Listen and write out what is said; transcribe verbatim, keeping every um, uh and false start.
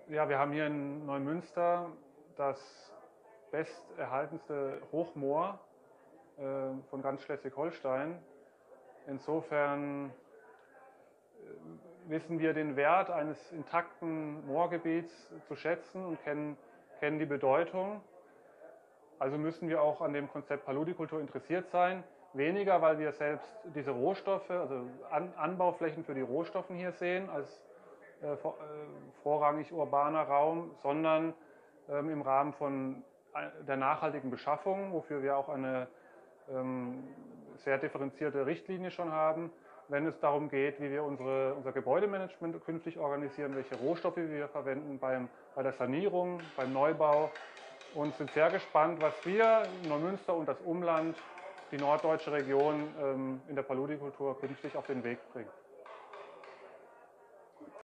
Ja, wir haben hier in Neumünster das besterhaltenste Hochmoor äh, von ganz Schleswig-Holstein. Insofern äh, wissen wir den Wert eines intakten Moorgebiets zu schätzen und kennen, kennen die Bedeutung. Also müssen wir auch an dem Konzept Paludikultur interessiert sein. Weniger, weil wir selbst diese Rohstoffe, also an, Anbauflächen für die Rohstoffe hier sehen, als äh, vor, äh, vorrangig urbaner Raum, sondern ähm, im Rahmen von der nachhaltigen Beschaffung, wofür wir auch eine ähm, sehr differenzierte Richtlinie schon haben, wenn es darum geht, wie wir unsere, unser Gebäudemanagement künftig organisieren, welche Rohstoffe wir verwenden beim, bei der Sanierung, beim Neubau, und sind sehr gespannt, was wir, Neumünster und das Umland, die norddeutsche Region, ähm, in der Paludikultur künftig auf den Weg bringen.